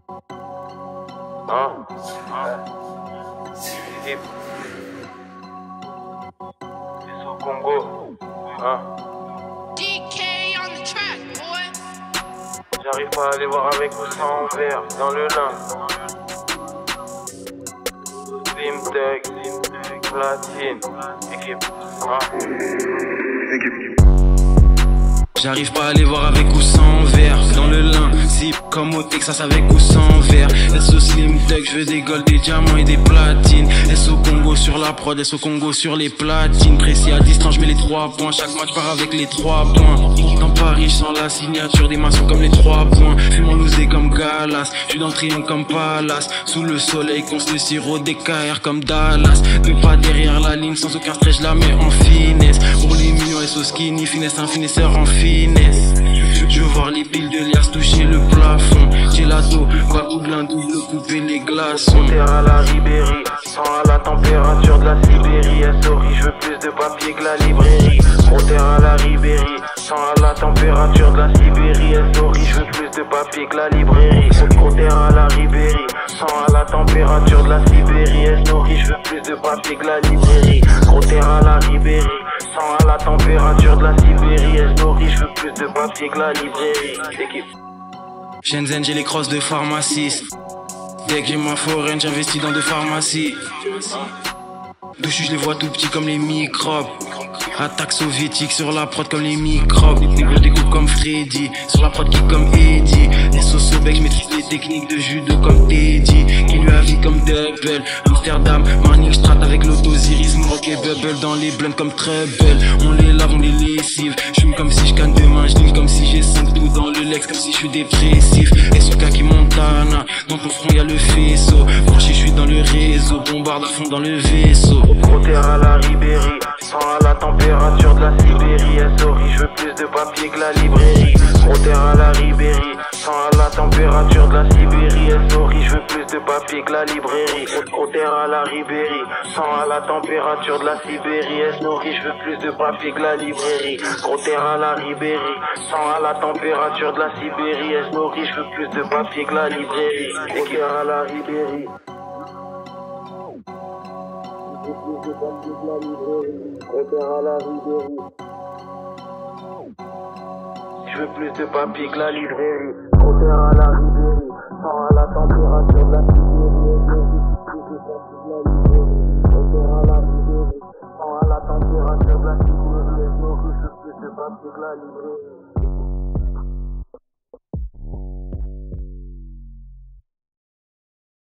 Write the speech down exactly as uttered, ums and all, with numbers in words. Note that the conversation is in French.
Hein? Hein? Hip. C'est au Congo. Hein? D K on the track, boy. J'arrive pas à aller voir avec ou sans verre dans le lin. Slim Tech, platine, équipe. Hein? Équipe. J'arrive pas à les voir avec ou sans verre dans le lin, zip comme au Texas avec ou sans verre. S O Slim Tech, je veux des golds, des diamants et des platines. S O Congo sur la prod, S O Congo sur les platines. Précis à distance, je mets les trois points. Chaque match part avec les trois points. Dans Paris, sans la signature des maçons comme les trois points. Fumant lousé comme Galas, je suis dans le triangle comme Palace. Sous le soleil, conce le sirop des K R comme Dallas. Ne pas derrière la ligne, sans aucun stress, je la mets en finesse. Pour les millions, S O Skinny, finesse, un finesseur en finesse. Je veux voir les piles de lias toucher le plafond. Gelato, Bakouglan, double couper les glaçons. Terre à la Ribéry, sans à la température de la Sibérie. S O je veux plus de papier que la librairie. Terre à la Ribéry, sans à la température de la Sibérie. S O je veux plus de papier que la librairie. Terre à la Ribéry, sans à la température de la Sibérie. S O je veux plus de papier que la librairie. Terre à la Ribéry, sans à la température de la Sibérie. S O je veux plus de papier que la librairie. Équipe. Shenzhen, j'ai les crosses de pharmacie. Dès que j'ai ma foraine, j'investis dans deux pharmacies. Dessus, je les vois tout petits comme les microbes. Attaque soviétique sur la prod comme les microbes. Les négros découpent comme Freddy, sur la prod qui comme Eddie. S O Sobek, je maîtrise les techniques de judo comme Teddy. Qui lui a vie comme Double. Amsterdam, Manning Strat avec l'auto-Ziris. Rock et Bubble dans les blunts comme Treble. On les lave, on les lessive. J'fume comme si je canne demain, je comme si j'ai cinq tout dans le Lex, comme si je suis dépressif. S O K qui Montana, dans ton front y'a le faisceau. Branché, je suis dans le réseau, bombarde à fond dans le vaisseau. Terre à la Ribéry, sans à la température de la Sibérie. S O je veux plus de papier que la librairie. Terre à la Ribéry, sans à la température de la Sibérie. S O je veux plus de papier que la librairie. Terre à la Ribéry, sans à la température de la Sibérie. S O je veux plus de papier que la librairie. Terre à la Ribéry, sans à la température de la Sibérie. S O je veux plus de papier que la librairie. Terre à la Ribéry. Je veux plus de papier que la librairie. Terre à la Ribéry, sans à la température de la Sibérie. Terre à la Ribéry, sans à la température de la Sibérie. Je veux plus de papier que la librairie.